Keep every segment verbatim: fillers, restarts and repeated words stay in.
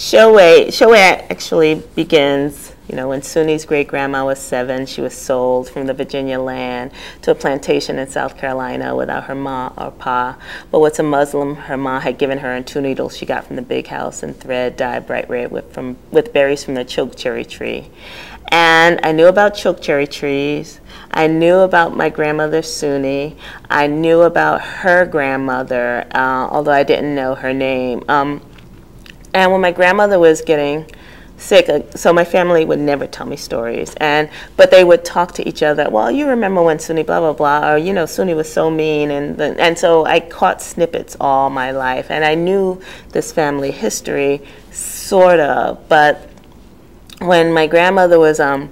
Showay, Showay actually begins, you know, when Suni's great-grandma was seven, she was sold from the Virginia land to a plantation in South Carolina without her ma or pa. But what's a Muslim, her ma had given her, and two needles she got from the big house and thread dyed bright red with, from, with berries from the chokecherry tree. And I knew about chokecherry trees. I knew about my grandmother Suni. I knew about her grandmother, uh, although I didn't know her name. Um, And when my grandmother was getting sick, uh, so my family would never tell me stories, and but they would talk to each other. Well, you remember when Suni blah blah blah, or you know Suni was so mean, and the, and so I caught snippets all my life, and I knew this family history, sort of. But when my grandmother was um.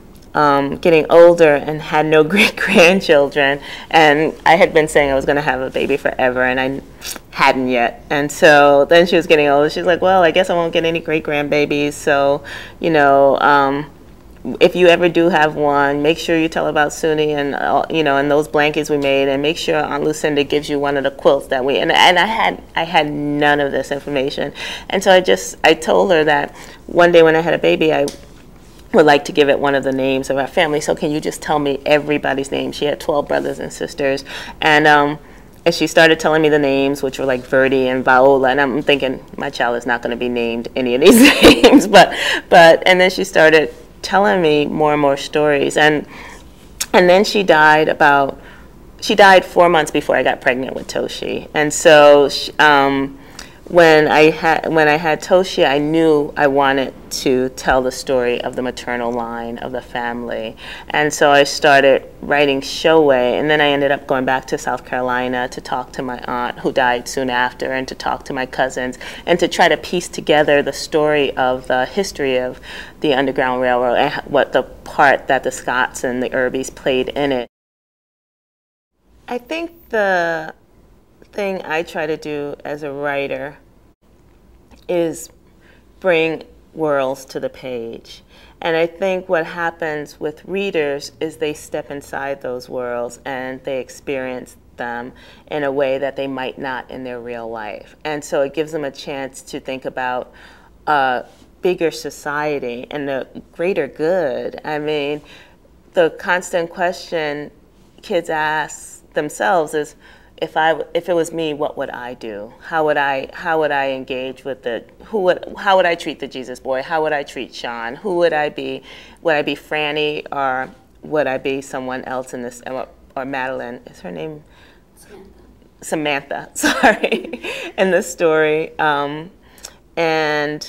Um, getting older and had no great grandchildren, and I had been saying I was going to have a baby forever, and I hadn't yet. And so then she was getting older. She's like, well, I guess I won't get any great grandbabies. So, you know, um, if you ever do have one, make sure you tell about Suni and uh, you know, and those blankets we made, and make sure Aunt Lucinda gives you one of the quilts that we. And and I had I had none of this information, and so I just I told her that one day when I had a baby, I would like to give it one of the names of our family. So can you just tell me everybody's name? She had twelve brothers and sisters. And, um, and she started telling me the names, which were like Verdi and Viola. And I'm thinking, my child is not going to be named any of these names. But, but, and then she started telling me more and more stories. And, and then she died about, she died four months before I got pregnant with Toshi. And so, she, um, When I had when I had Toshi, I knew I wanted to tell the story of the maternal line of the family, and so I started writing Showay, and then I ended up going back to South Carolina to talk to my aunt, who died soon after, and to talk to my cousins, and to try to piece together the story of the history of the Underground Railroad and what the part that the Scotts and the Irbies played in it. I think the thing I try to do as a writer is bring worlds to the page. And I think what happens with readers is they step inside those worlds and they experience them in a way that they might not in their real life. And so it gives them a chance to think about a bigger society and the greater good. I mean, the constant question kids ask themselves is, If I, if it was me, what would I do? How would I, how would I engage with the, who would, how would I treat the Jesus boy? How would I treat Sean? Who would I be? Would I be Franny, or would I be someone else in this, or, or Madeline, is her name? Samantha. Samantha, sorry, in the story. Um, and,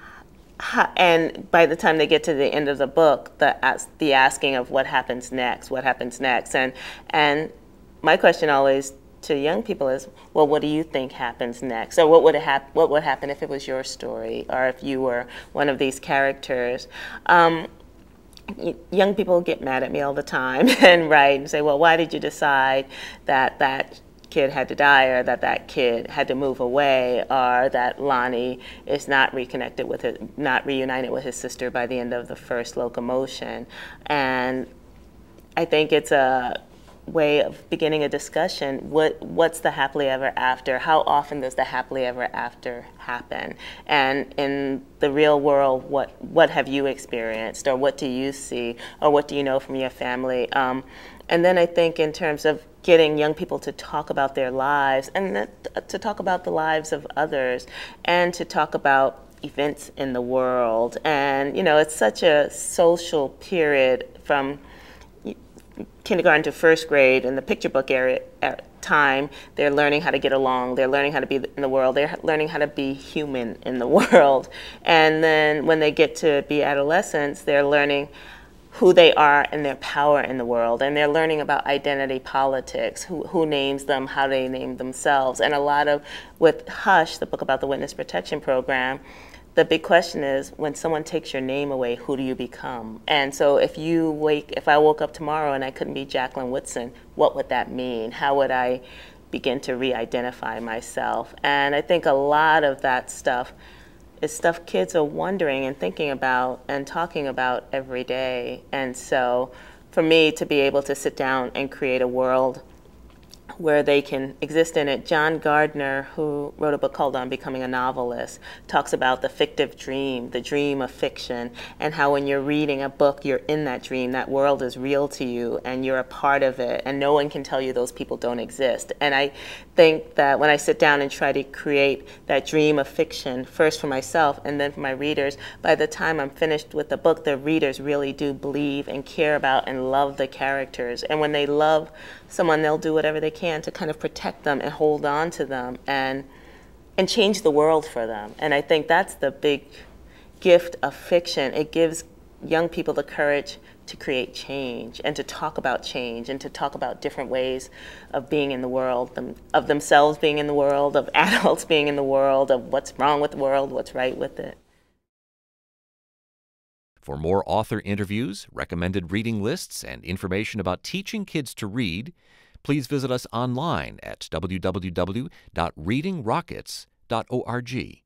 and by the time they get to the end of the book, the, the asking of what happens next, what happens next? And, and my question always to young people is, well, what do you think happens next? Or what would, hap what would happen if it was your story, or if you were one of these characters? Um, young people get mad at me all the time and write and say, well, why did you decide that that kid had to die, or that that kid had to move away, or that Lonnie is not reconnected with it, not reunited with his sister by the end of the first locomotion? And I think it's a way of beginning a discussion. What what's the happily ever after? How often does the happily ever after happen? And in the real world, what what have you experienced, or what do you see, or what do you know from your family? Um, and then I think in terms of getting young people to talk about their lives, and that, to talk about the lives of others, and to talk about events in the world. And you know, it's such a social period from kindergarten to first grade. In the picture book area at time, they're learning how to get along, they're learning how to be in the world, they're learning how to be human in the world. And then when they get to be adolescents, they're learning who they are and their power in the world. And they're learning about identity politics, who, who names them, how they name themselves. And a lot of, with Hush, the book about the Witness Protection Program, the big question is, when someone takes your name away, who do you become? And so if you wake, if I woke up tomorrow and I couldn't be Jacqueline Woodson, what would that mean? How would I begin to re-identify myself? And I think a lot of that stuff is stuff kids are wondering and thinking about and talking about every day. And so for me to be able to sit down and create a world where they can exist in it. John Gardner, who wrote a book called On Becoming a Novelist, talks about the fictive dream, the dream of fiction, and how when you're reading a book, you're in that dream. That world is real to you, and you're a part of it, and no one can tell you those people don't exist. And I think that when I sit down and try to create that dream of fiction, first for myself and then for my readers, by the time I'm finished with the book, the readers really do believe and care about and love the characters. And when they love someone, they'll do whatever they can to kind of protect them and hold on to them and and change the world for them. And I think that's the big gift of fiction. It gives young people the courage to create change and to talk about change and to talk about different ways of being in the world, them, of themselves being in the world, of adults being in the world, of what's wrong with the world, what's right with it. For more author interviews, recommended reading lists, and information about teaching kids to read, please visit us online at w w w dot reading rockets dot org.